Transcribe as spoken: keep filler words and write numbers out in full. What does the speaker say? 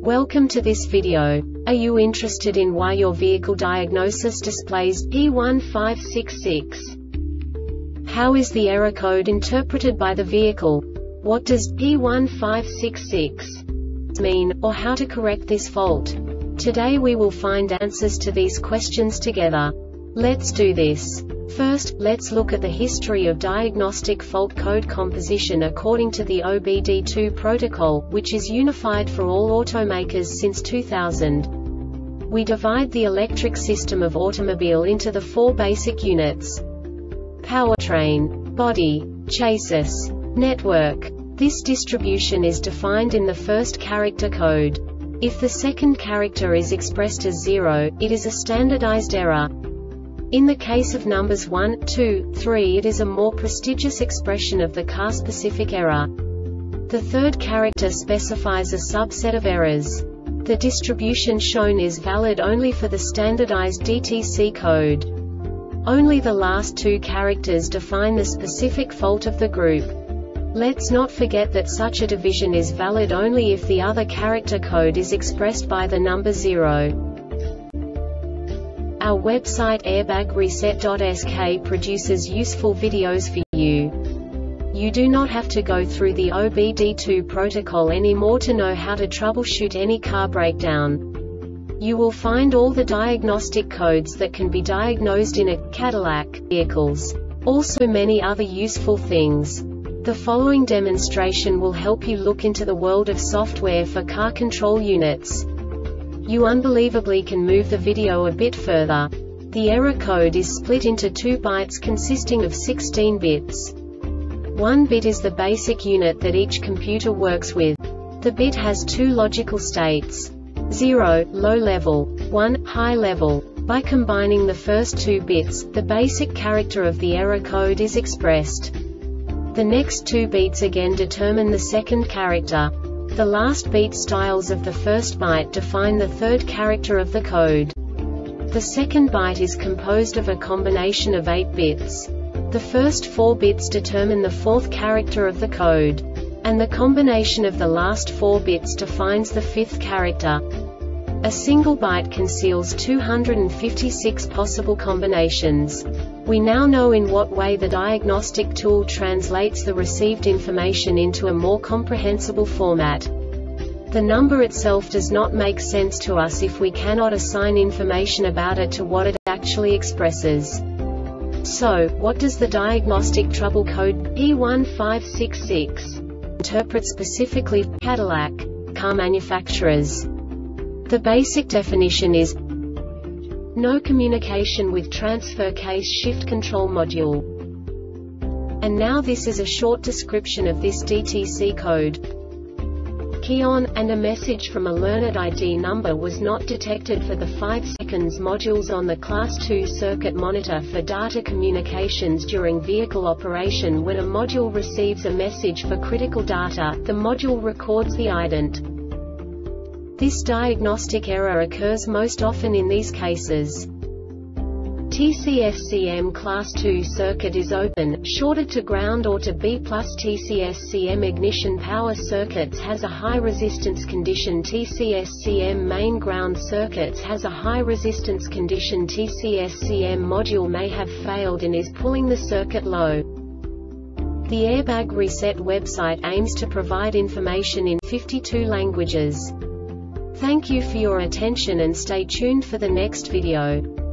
Welcome to this video. Are you interested in why your vehicle diagnosis displays P one five six six? How is the error code interpreted by the vehicle? What does P one five six six mean, or how to correct this fault? Today we will find answers to these questions together. Let's do this. First, let's look at the history of diagnostic fault code composition according to the O B D two protocol, which is unified for all automakers since two thousand. We divide the electric system of automobile into the four basic units: powertrain, body, chassis, network. This distribution is defined in the first character code. If the second character is expressed as zero, it is a standardized error. In the case of numbers one, two, three, it is a more prestigious expression of the car-specific error. The third character specifies a subset of errors. The distribution shown is valid only for the standardized D T C code. Only the last two characters define the specific fault of the group. Let's not forget that such a division is valid only if the other character code is expressed by the number zero. Our website airbag reset dot S K produces useful videos for you. You do not have to go through the O B D two protocol anymore to know how to troubleshoot any car breakdown. You will find all the diagnostic codes that can be diagnosed in a Cadillac vehicles. Also many other useful things. The following demonstration will help you look into the world of software for car control units. You unbelievably can move the video a bit further. The error code is split into two bytes consisting of sixteen bits. One bit is the basic unit that each computer works with. The bit has two logical states: zero, low level, one, high level. By combining the first two bits, the basic character of the error code is expressed. The next two beats again determine the second character. The last beat styles of the first byte define the third character of the code. The second byte is composed of a combination of eight bits. The first four bits determine the fourth character of the code. And the combination of the last four bits defines the fifth character. A single byte conceals two hundred fifty-six possible combinations. We now know in what way the diagnostic tool translates the received information into a more comprehensible format. The number itself does not make sense to us if we cannot assign information about it to what it actually expresses. So, what does the diagnostic trouble code P one five six six interpret specifically for Cadillac car manufacturers? The basic definition is no communication with transfer case shift control module. And now this is a short description of this D T C code. Key on, and a message from a learned I D number was not detected for the five seconds modules on the class two circuit monitor for data communications during vehicle operation. When a module receives a message for critical data, the module records the ident. This diagnostic error occurs most often in these cases. T C S C M class two circuit is open, shorted to ground or to B plus. T C S C M ignition power circuits has a high resistance condition. T C S C M main ground circuits has a high resistance condition. T C S C M module may have failed and is pulling the circuit low. The Airbag Reset website aims to provide information in fifty-two languages. Thank you for your attention and stay tuned for the next video.